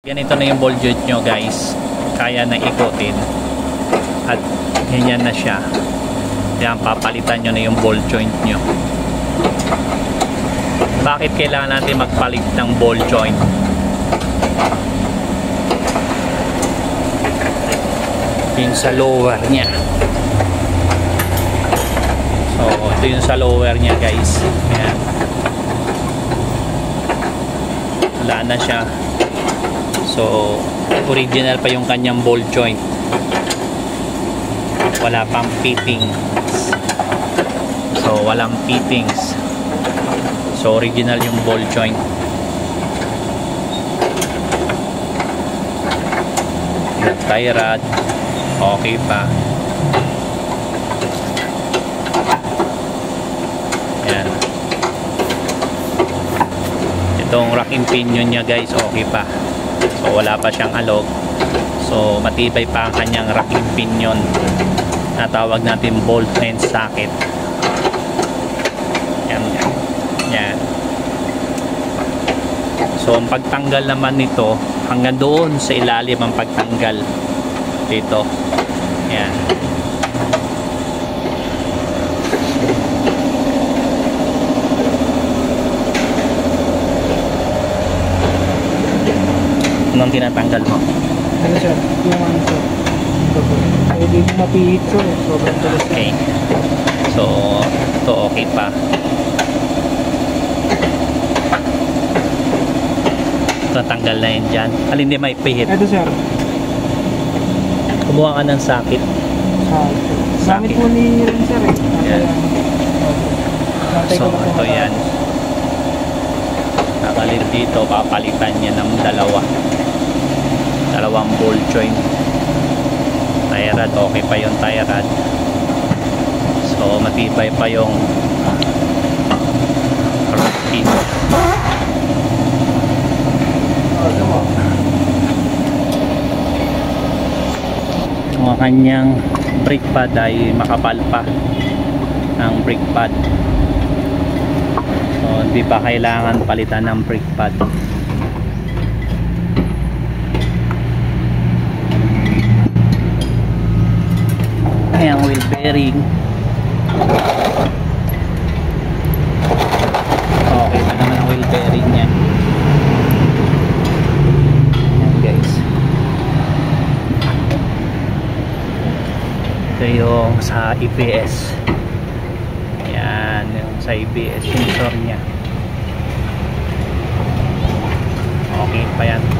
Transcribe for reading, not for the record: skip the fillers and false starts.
Ganito na yung ball joint nyo guys, kaya na ikutin at ganyan na siya. Yan, papalitan nyo na yung ball joint nyo. Bakit kailangan natin magpalit ng ball joint? Yung sa lower nya. So ito yung sa lower nya guys. Ayan. Wala na siya. So original pa yung kanyang ball joint, wala pang fittings. So walang fittings, so original yung ball joint. Yung tie rod okay pa. Ayan. Itong racking pinion nya guys okay pa. So wala pa siyang alog. So matibay pa ang kanyang racking pinion na tawag natin bolt and socket. Yan, yan. Yan. So ang pagtanggal naman nito hanggang doon sa ilalim ang pagtanggal dito. Yan. Anong tinatanggal mo? Ano sir? Yung ano sir? Pwede mo mapihit sir. Sobrang tulis. Okay. So, ito okay pa. Tatanggal na yun dyan. Alin di may pihit? Ito sir. Kumuha ka ng sakit. Gamit mo ni rin sir eh. Yan. So, ito yan. Nakalip dito, papalitan niya ng dalawang ball joint. Tie rod, okay pa yung tie rod. So matibay pa yung pin. Ang kanyang brake pad ay makapal pa ang brake pad. So hindi pa kailangan palitan ng brake pad. Ayan, wheel bearing okay pa naman ang wheel bearing nya. Ayan guys, ito yung sa EPS. Ayan yung sa EPS sensor nya, okay pa yan.